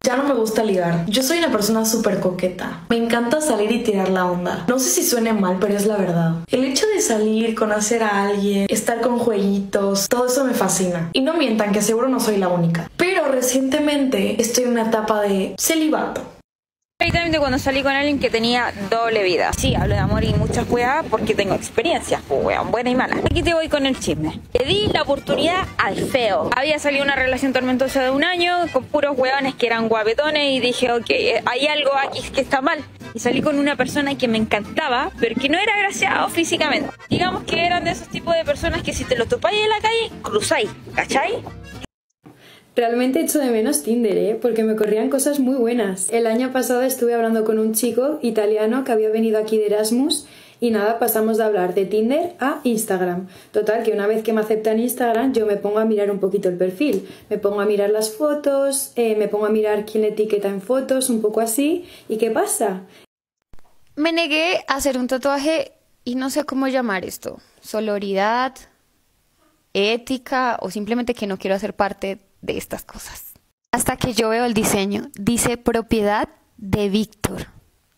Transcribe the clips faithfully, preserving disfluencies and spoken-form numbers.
Ya no me gusta ligar. Yo soy una persona súper coqueta. Me encanta salir y tirar la onda. No sé si suene mal, pero es la verdad. El hecho de salir, conocer a alguien, estar con jueguitos, todo eso me fascina. Y no mientan, que seguro no soy la única. Pero recientemente estoy en una etapa de celibato. Literalmente cuando salí con alguien que tenía doble vida. Sí, hablo de amor y muchas weas porque tengo experiencias, pues weón, buena y mala. Aquí te voy con el chisme. Le di la oportunidad al feo. Había salido una relación tormentosa de un año con puros weones que eran guapetones y dije, ok, hay algo aquí que está mal. Y salí con una persona que me encantaba, pero que no era agraciado físicamente. Digamos que eran de esos tipos de personas que si te lo topáis en la calle, cruzáis, ¿cachai? Realmente echo de menos Tinder, ¿eh? Porque me corrían cosas muy buenas. El año pasado estuve hablando con un chico italiano que había venido aquí de Erasmus y nada, pasamos de hablar de Tinder a Instagram. Total, que una vez que me acepta en Instagram yo me pongo a mirar un poquito el perfil. Me pongo a mirar las fotos, eh, me pongo a mirar quién le etiqueta en fotos, un poco así. ¿Y qué pasa? Me negué a hacer un tatuaje y no sé cómo llamar esto. Sororidad, ética o simplemente que no quiero hacer parte de estas cosas. Hasta que yo veo el diseño. Dice propiedad de Víctor.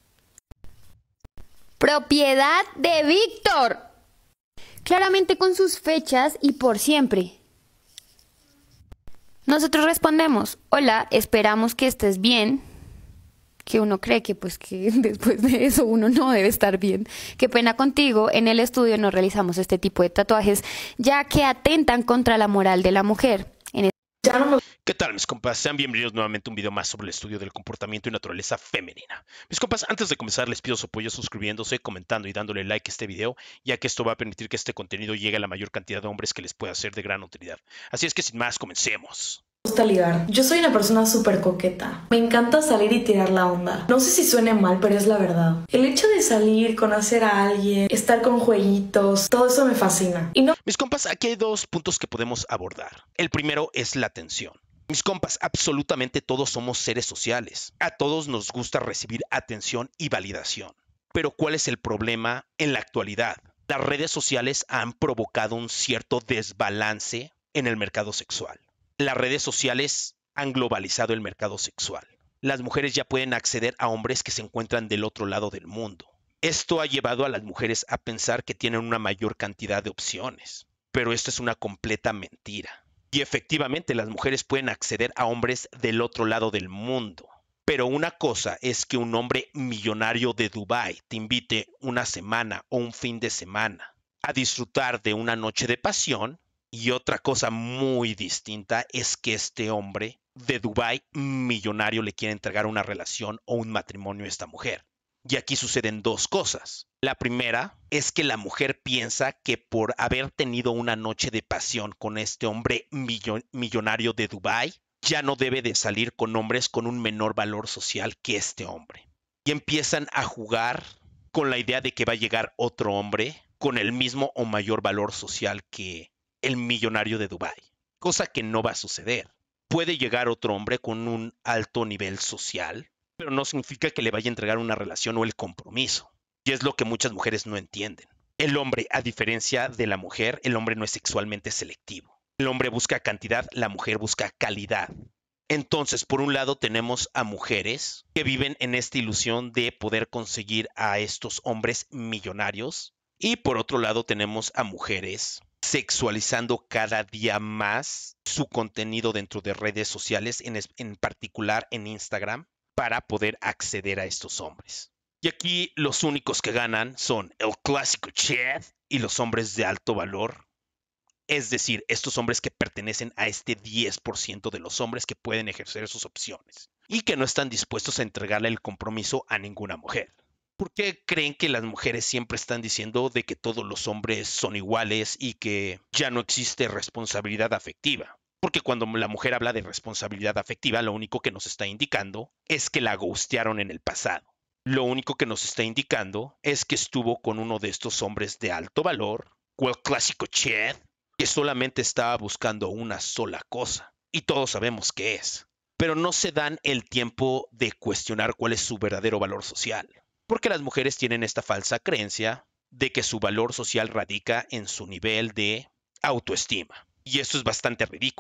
¡Propiedad de Víctor! Claramente con sus fechas y por siempre. Nosotros respondemos, hola, esperamos que estés bien. Que uno cree que pues que después de eso uno no debe estar bien. Qué pena contigo, en el estudio no realizamos este tipo de tatuajes, ya que atentan contra la moral de la mujer. En Ya no me... ¿Qué tal, mis compas? Sean bienvenidos nuevamente a un video más sobre el estudio del comportamiento y naturaleza femenina. Mis compas, antes de comenzar les pido su apoyo suscribiéndose, comentando y dándole like a este video, ya que esto va a permitir que este contenido llegue a la mayor cantidad de hombres que les pueda ser de gran utilidad. Así es que sin más, comencemos. Me gusta ligar. Yo soy una persona súper coqueta. Me encanta salir y tirar la onda. No sé si suene mal, pero es la verdad. El hecho de salir, conocer a alguien, estar con jueguitos, todo eso me fascina. Y no... Mis compas, aquí hay dos puntos que podemos abordar. El primero es la atención. Mis compas, absolutamente todos somos seres sociales. A todos nos gusta recibir atención y validación. Pero ¿cuál es el problema en la actualidad? Las redes sociales han provocado un cierto desbalance en el mercado sexual. Las redes sociales han globalizado el mercado sexual. Las mujeres ya pueden acceder a hombres que se encuentran del otro lado del mundo. Esto ha llevado a las mujeres a pensar que tienen una mayor cantidad de opciones. Pero esto es una completa mentira. Y efectivamente las mujeres pueden acceder a hombres del otro lado del mundo. Pero una cosa es que un hombre millonario de Dubái te invite una semana o un fin de semana a disfrutar de una noche de pasión. Y otra cosa muy distinta es que este hombre de Dubái millonario le quiere entregar una relación o un matrimonio a esta mujer. Y aquí suceden dos cosas. La primera es que la mujer piensa que por haber tenido una noche de pasión con este hombre millon- millonario de Dubái, ya no debe de salir con hombres con un menor valor social que este hombre. Y empiezan a jugar con la idea de que va a llegar otro hombre con el mismo o mayor valor social que el millonario de Dubái, cosa que no va a suceder. Puede llegar otro hombre con un alto nivel social, pero no significa que le vaya a entregar una relación o el compromiso. Y es lo que muchas mujeres no entienden. El hombre, a diferencia de la mujer, el hombre no es sexualmente selectivo. El hombre busca cantidad, la mujer busca calidad. Entonces, por un lado tenemos a mujeres que viven en esta ilusión de poder conseguir a estos hombres millonarios. Y por otro lado tenemos a mujeres sexualizando cada día más su contenido dentro de redes sociales, en, en particular en Instagram, para poder acceder a estos hombres. Y aquí los únicos que ganan son el clásico Chad y los hombres de alto valor. Es decir, estos hombres que pertenecen a este diez por ciento de los hombres que pueden ejercer sus opciones y que no están dispuestos a entregarle el compromiso a ninguna mujer. ¿Por qué creen que las mujeres siempre están diciendo de que todos los hombres son iguales y que ya no existe responsabilidad afectiva? Porque cuando la mujer habla de responsabilidad afectiva, lo único que nos está indicando es que la ghostearon en el pasado. Lo único que nos está indicando es que estuvo con uno de estos hombres de alto valor, o el clásico Chad, que solamente estaba buscando una sola cosa. Y todos sabemos qué es. Pero no se dan el tiempo de cuestionar cuál es su verdadero valor social. Porque las mujeres tienen esta falsa creencia de que su valor social radica en su nivel de autoestima. Y esto es bastante ridículo.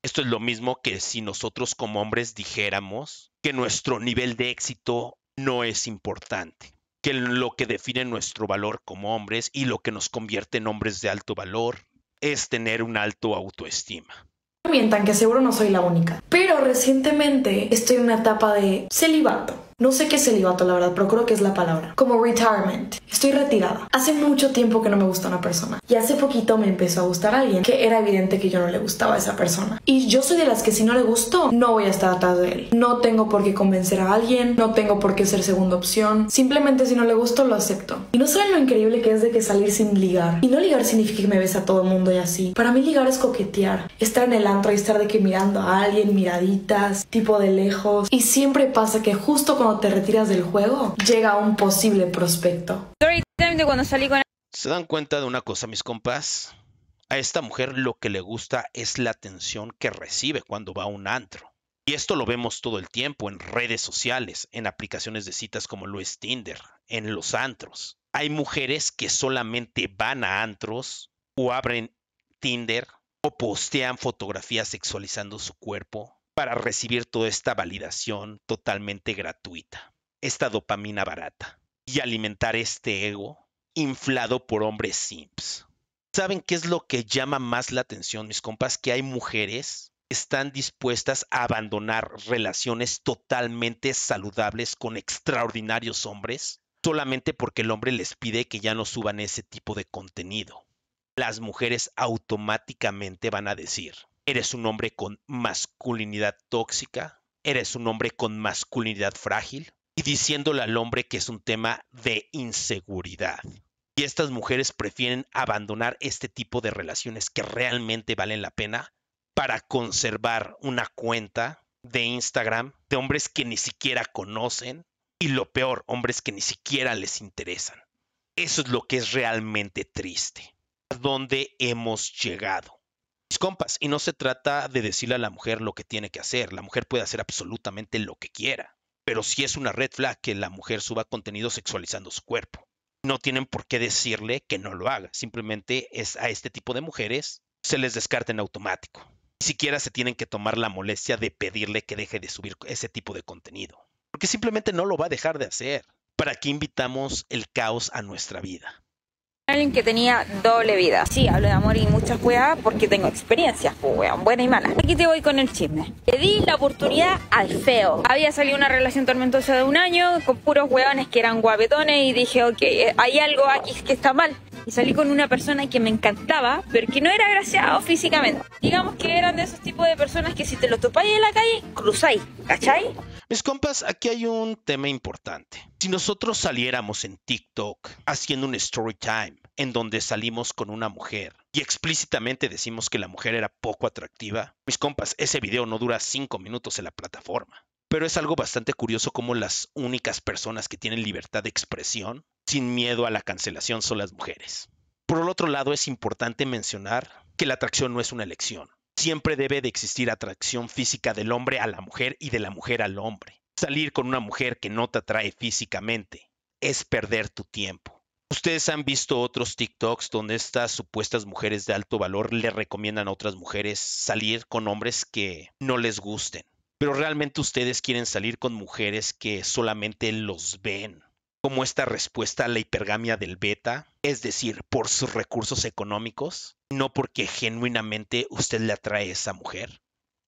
Esto es lo mismo que si nosotros como hombres dijéramos que nuestro nivel de éxito no es importante, que lo que define nuestro valor como hombres y lo que nos convierte en hombres de alto valor es tener una alta autoestima. No mientan, que seguro no soy la única, pero recientemente estoy en una etapa de celibato. No sé qué es celibato, la verdad, pero creo que es la palabra. Como retirement. Estoy retirada. Hace mucho tiempo que no me gusta una persona. Y hace poquito me empezó a gustar a alguien que era evidente que yo no le gustaba a esa persona. Y yo soy de las que si no le gustó, no voy a estar atrás de él. No tengo por qué convencer a alguien. No tengo por qué ser segunda opción. Simplemente si no le gustó, lo acepto. Y no saben lo increíble que es de que salir sin ligar. Y no ligar significa que me besa a todo el mundo y así. Para mí ligar es coquetear. Estar en el antro y estar de que mirando a alguien, miraditas, tipo de lejos. Y siempre pasa que justo cuando te retiras del juego, llega un posible prospecto. Story time de cuando salí con... ¿Se dan cuenta de una cosa, mis compas? A esta mujer lo que le gusta es la atención que recibe cuando va a un antro. Y esto lo vemos todo el tiempo en redes sociales, en aplicaciones de citas como lo es Tinder, en los antros. Hay mujeres que solamente van a antros o abren Tinder o postean fotografías sexualizando su cuerpo para recibir toda esta validación totalmente gratuita, esta dopamina barata, y alimentar este ego inflado por hombres simps. ¿Saben qué es lo que llama más la atención, mis compas? Que hay mujeres que están dispuestas a abandonar relaciones totalmente saludables con extraordinarios hombres solamente porque el hombre les pide que ya no suban ese tipo de contenido. Las mujeres automáticamente van a decir: eres un hombre con masculinidad tóxica, eres un hombre con masculinidad frágil, y diciéndole al hombre que es un tema de inseguridad. Y estas mujeres prefieren abandonar este tipo de relaciones que realmente valen la pena para conservar una cuenta de Instagram de hombres que ni siquiera conocen y, lo peor, hombres que ni siquiera les interesan. Eso es lo que es realmente triste. ¿A dónde hemos llegado? Mis compas, y no se trata de decirle a la mujer lo que tiene que hacer. La mujer puede hacer absolutamente lo que quiera. Pero sí es una red flag que la mujer suba contenido sexualizando su cuerpo. No tienen por qué decirle que no lo haga. Simplemente es a este tipo de mujeres se les descarta en automático. Ni siquiera se tienen que tomar la molestia de pedirle que deje de subir ese tipo de contenido. Porque simplemente no lo va a dejar de hacer. ¿Para qué invitamos el caos a nuestra vida? Alguien que tenía doble vida. Sí, hablo de amor y muchas weas porque tengo experiencias, pues weón, buena y mala. Aquí te voy con el chisme. Le di la oportunidad al feo. Había salido una relación tormentosa de un año con puros weones que eran guapetones y dije, ok, hay algo aquí que está mal. Y salí con una persona que me encantaba, pero que no era agraciado físicamente. Digamos que eran de esos tipos de personas que si te lo topáis en la calle, cruzáis, ¿cachai? Mis compas, aquí hay un tema importante. Si nosotros saliéramos en TikTok haciendo un story time en donde salimos con una mujer y explícitamente decimos que la mujer era poco atractiva, mis compas, ese video no dura cinco minutos en la plataforma. Pero es algo bastante curioso cómo las únicas personas que tienen libertad de expresión sin miedo a la cancelación son las mujeres. Por el otro lado, es importante mencionar que la atracción no es una elección. Siempre debe de existir atracción física del hombre a la mujer y de la mujer al hombre. Salir con una mujer que no te atrae físicamente es perder tu tiempo. Ustedes han visto otros TikToks donde estas supuestas mujeres de alto valor le recomiendan a otras mujeres salir con hombres que no les gusten. Pero realmente ustedes quieren salir con mujeres que solamente los ven. Como esta respuesta a la hipergamia del beta, es decir, por sus recursos económicos, no porque genuinamente usted le atrae a esa mujer.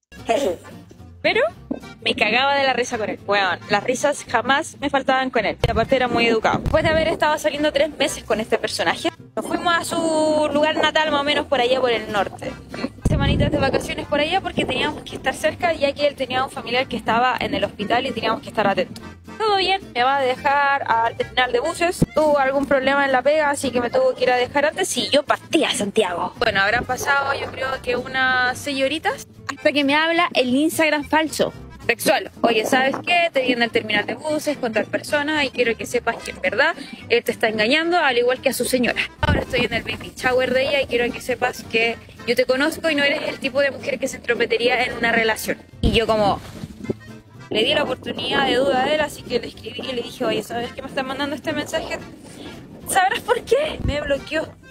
Pero me cagaba de la risa con él. Bueno, las risas jamás me faltaban con él. Y aparte era muy educado. Después de haber estado saliendo tres meses con este personaje, nos fuimos a su lugar natal, más o menos por allá por el norte. Semanitas de vacaciones por allá porque teníamos que estar cerca, ya que él tenía un familiar que estaba en el hospital y teníamos que estar atentos. Todo bien, me va a dejar al terminal de buses. Tuvo algún problema en la pega, así que me tuvo que ir a dejar antes y yo partía a Santiago. Bueno, habrán pasado yo creo que unas seis horitas hasta que me habla el Instagram falso. Sexual. Oye, ¿sabes qué? Te viene al terminal de buses con tal persona y quiero que sepas que en verdad él te está engañando, al igual que a su señora. Ahora estoy en el baby shower de ella y quiero que sepas que yo te conozco y no eres el tipo de mujer que se entrometería en una relación. Y yo como le di la oportunidad de duda a él, así que le escribí y le dije, oye, ¿sabes qué me está mandando este mensaje? ¿Sabrás por qué? Me bloqueó.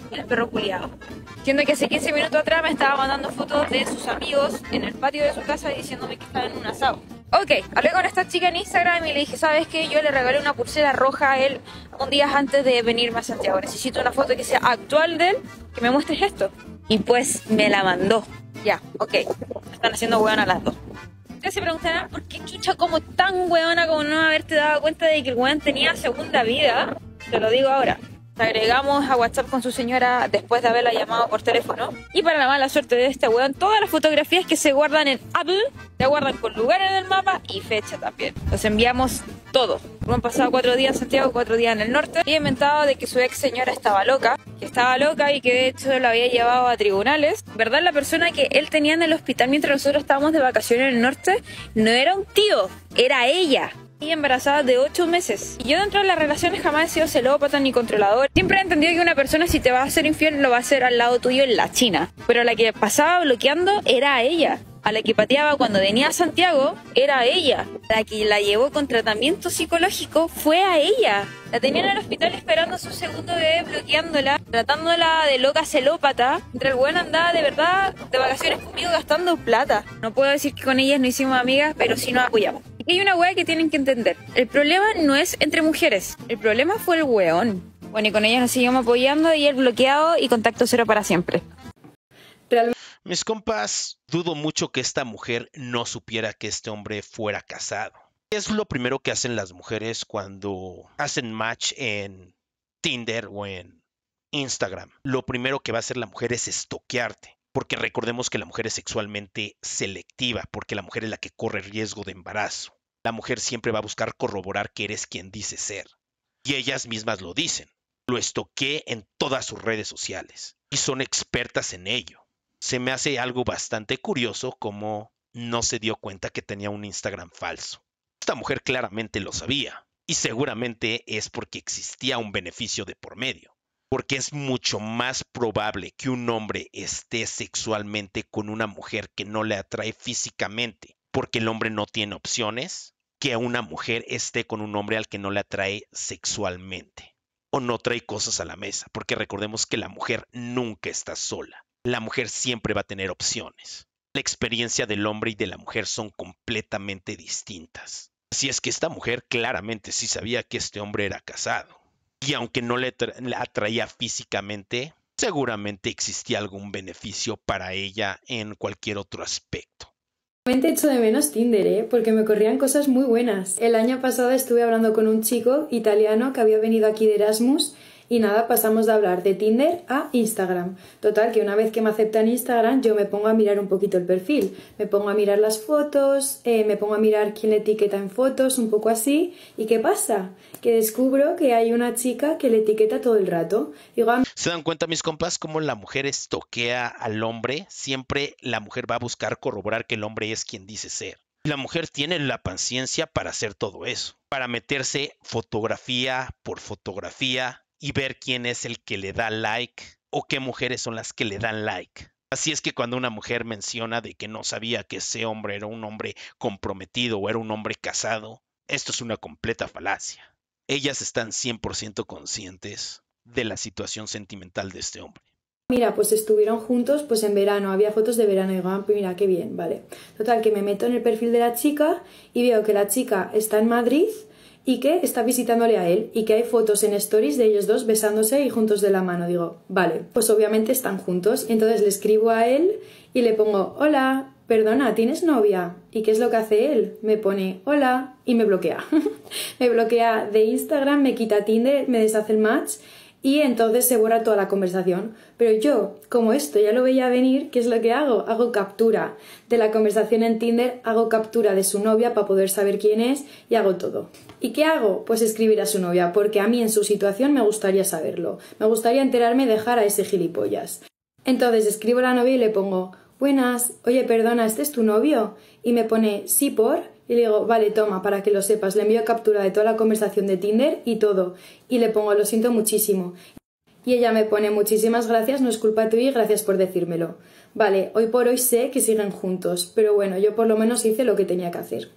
el perro culiado. Siendo que hace quince minutos atrás me estaba mandando fotos de sus amigos en el patio de su casa diciéndome que estaba en un asado. Ok, hablé con esta chica en Instagram y le dije, ¿sabes qué? Yo le regalé una pulsera roja a él un día antes de venirme a Santiago. Necesito una foto que sea actual de él, que me muestres esto. Y pues me la mandó. Ya, ok. Me están haciendo hueón las dos. Ustedes se preguntarán, ¿por qué chucha como tan hueona como no haberte dado cuenta de que el hueón tenía segunda vida? Te lo digo ahora. Te agregamos a WhatsApp con su señora después de haberla llamado por teléfono. Y para la mala suerte de este weón, todas las fotografías que se guardan en Apple se guardan con lugar en el mapa y fecha también. Los enviamos todos. Han pasado cuatro días en Santiago, cuatro días en el norte. Y he inventado de que su ex señora estaba loca. Que estaba loca y que de hecho la había llevado a tribunales. ¿Verdad? La persona que él tenía en el hospital mientras nosotros estábamos de vacaciones en el norte no era un tío, era ella. Y embarazada de ocho meses. Y yo dentro de las relaciones jamás he sido celópata ni controlador. Siempre he entendido que una persona si te va a hacer infiel lo va a hacer al lado tuyo en la China. Pero la que pasaba bloqueando era a ella. A la que pateaba cuando venía a Santiago era a ella. La que la llevó con tratamiento psicológico fue a ella. La tenían en el hospital esperando su segundo bebé, bloqueándola, tratándola de loca celópata. Mientras el buen andaba de verdad de vacaciones conmigo gastando plata. No puedo decir que con ellas no hicimos amigas, pero sí nos apoyamos. Y hay una wea que tienen que entender. El problema no es entre mujeres. El problema fue el weón. Bueno, y con ellas nos seguimos apoyando y el bloqueado y contacto cero para siempre. Realmente. Mis compas, dudo mucho que esta mujer no supiera que este hombre fuera casado. ¿Qué es lo primero que hacen las mujeres cuando hacen match en Tinder o en Instagram? Lo primero que va a hacer la mujer es estoquearte. Porque recordemos que la mujer es sexualmente selectiva, porque la mujer es la que corre riesgo de embarazo. La mujer siempre va a buscar corroborar que eres quien dice ser. Y ellas mismas lo dicen. Lo estoqueé en todas sus redes sociales. Y son expertas en ello. Se me hace algo bastante curioso como no se dio cuenta que tenía un Instagram falso. Esta mujer claramente lo sabía. Y seguramente es porque existía un beneficio de por medio. Porque es mucho más probable que un hombre esté sexualmente con una mujer que no le atrae físicamente, porque el hombre no tiene opciones, que una mujer esté con un hombre al que no le atrae sexualmente. O no trae cosas a la mesa, porque recordemos que la mujer nunca está sola. La mujer siempre va a tener opciones. La experiencia del hombre y de la mujer son completamente distintas. Así es que esta mujer claramente sí sabía que este hombre era casado. Y aunque no le, le atraía físicamente, seguramente existía algún beneficio para ella en cualquier otro aspecto. Realmente echo de menos Tinder, ¿eh? Porque me corrían cosas muy buenas. El año pasado estuve hablando con un chico italiano que había venido aquí de Erasmus y nada, pasamos de hablar de Tinder a Instagram. Total, que una vez que me acepta en Instagram yo me pongo a mirar un poquito el perfil. Me pongo a mirar las fotos, eh, me pongo a mirar quién le etiqueta en fotos, un poco así. ¿Y qué pasa? Que descubro que hay una chica que le etiqueta todo el rato. Digo, ah, ¿se dan cuenta, mis compas, cómo la mujer estoquea al hombre? Siempre la mujer va a buscar corroborar que el hombre es quien dice ser. La mujer tiene la paciencia para hacer todo eso. Para meterse fotografía por fotografía y ver quién es el que le da like o qué mujeres son las que le dan like. Así es que cuando una mujer menciona de que no sabía que ese hombre era un hombre comprometido o era un hombre casado, esto es una completa falacia. Ellas están cien por ciento conscientes de la situación sentimental de este hombre. mira, pues estuvieron juntos pues en verano, había fotos de verano y digo, ah, pues mira, qué bien, vale. Total, que me meto en el perfil de la chica y veo que la chica está en Madrid y que está visitándole a él y que hay fotos en stories de ellos dos besándose y juntos de la mano. Digo, vale, pues obviamente están juntos. Entonces le escribo a él y le pongo, hola, perdona, ¿tienes novia? ¿Y qué es lo que hace él? Me pone, hola, y me bloquea. Me bloquea de Instagram, me quita Tinder, me deshace el match y entonces se borra toda la conversación. Pero yo, como esto ya lo veía venir, ¿qué es lo que hago? Hago captura de la conversación en Tinder, hago captura de su novia para poder saber quién es y hago todo. ¿Y qué hago? Pues escribir a su novia, porque a mí en su situación me gustaría saberlo. Me gustaría enterarme de dejar a ese gilipollas. Entonces escribo a la novia y le pongo, buenas, oye, perdona, ¿este es tu novio? Y me pone, sí, por... Y le digo, vale, toma, para que lo sepas, le envío captura de toda la conversación de Tinder y todo. Y le pongo, lo siento muchísimo. Y ella me pone, muchísimas gracias, no es culpa tuya y gracias por decírmelo. Vale, hoy por hoy sé que siguen juntos, pero bueno, yo por lo menos hice lo que tenía que hacer.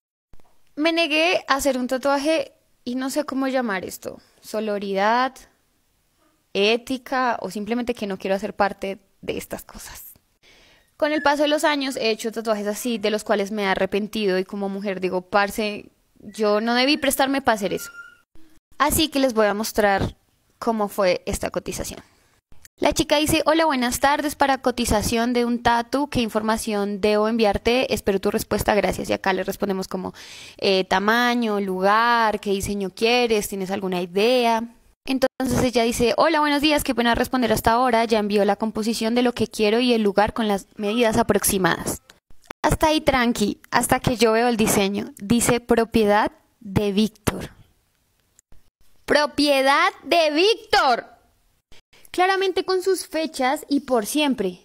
Me negué a hacer un tatuaje y no sé cómo llamar esto. Sororidad, ética o simplemente que no quiero hacer parte de estas cosas. Con el paso de los años he hecho tatuajes así, de los cuales me he arrepentido y como mujer digo, parce, yo no debí prestarme para hacer eso. Así que les voy a mostrar cómo fue esta cotización. La chica dice, hola, buenas tardes, para cotización de un tatu, ¿qué información debo enviarte? Espero tu respuesta, gracias. Y acá le respondemos como eh, tamaño, lugar, qué diseño quieres, ¿tienes alguna idea? Entonces ella dice, hola, buenos días, qué pena responder hasta ahora, ya envió la composición de lo que quiero y el lugar con las medidas aproximadas. Hasta ahí tranqui, hasta que yo veo el diseño. Dice propiedad de Víctor. ¡Propiedad de Víctor! Claramente con sus fechas y por siempre.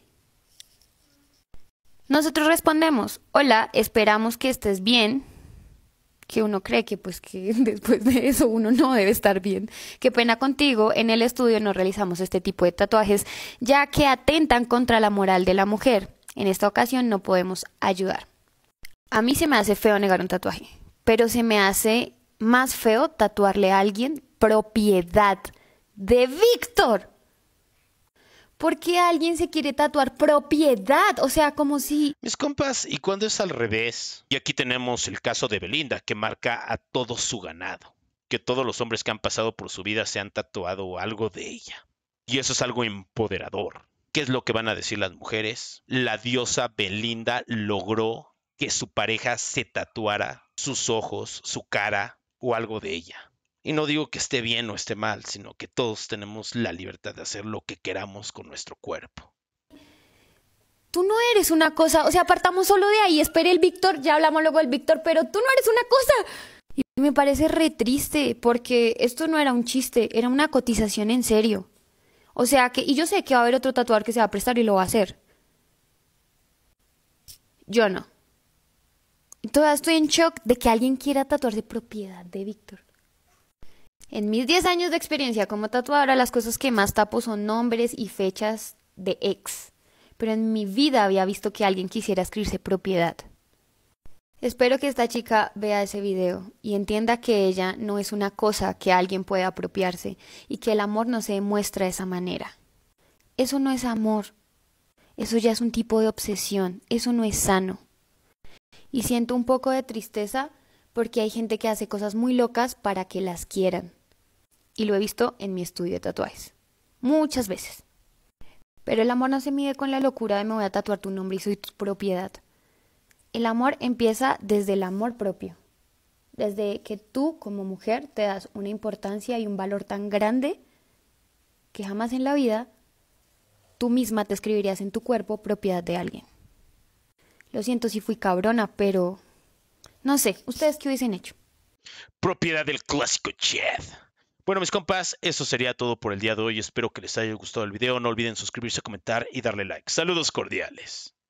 Nosotros respondemos, hola, esperamos que estés bien. Que uno cree que pues que después de eso uno no debe estar bien. Qué pena contigo, en el estudio no realizamos este tipo de tatuajes, ya que atentan contra la moral de la mujer. En esta ocasión no podemos ayudar. A mí se me hace feo negar un tatuaje, pero se me hace más feo tatuarle a alguien propiedad de Víctor. ¿Por qué alguien se quiere tatuar propiedad? O sea, como si... Mis compas, ¿y cuando es al revés? Y aquí tenemos el caso de Belinda, que marca a todo su ganado. Que todos los hombres que han pasado por su vida se han tatuado algo de ella. Y eso es algo empoderador. ¿Qué es lo que van a decir las mujeres? La diosa Belinda logró que su pareja se tatuara sus ojos, su cara o algo de ella. Y no digo que esté bien o esté mal, sino que todos tenemos la libertad de hacer lo que queramos con nuestro cuerpo. Tú no eres una cosa, o sea, partamos solo de ahí, espere el Víctor, ya hablamos luego del Víctor, pero tú no eres una cosa. Y me parece re triste, porque esto no era un chiste, era una cotización en serio. O sea, que, y yo sé que va a haber otro tatuador que se va a prestar y lo va a hacer. Yo no. Todavía estoy en shock de que alguien quiera tatuarse propiedad de Víctor. En mis diez años de experiencia como tatuadora, las cosas que más tapo son nombres y fechas de ex. Pero en mi vida había visto que alguien quisiera escribirse propiedad. Espero que esta chica vea ese video y entienda que ella no es una cosa que alguien pueda apropiarse y que el amor no se demuestra de esa manera. Eso no es amor. Eso ya es un tipo de obsesión. Eso no es sano. Y siento un poco de tristeza porque hay gente que hace cosas muy locas para que las quieran. Y lo he visto en mi estudio de tatuajes. Muchas veces. Pero el amor no se mide con la locura de me voy a tatuar tu nombre y soy tu propiedad. El amor empieza desde el amor propio. Desde que tú como mujer te das una importancia y un valor tan grande que jamás en la vida tú misma te escribirías en tu cuerpo propiedad de alguien. Lo siento si fui cabrona, pero no sé, ¿ustedes qué hubiesen hecho? Propiedad del clásico Chad. Bueno, mis compas, eso sería todo por el día de hoy. Espero que les haya gustado el video. No olviden suscribirse, comentar y darle like. Saludos cordiales.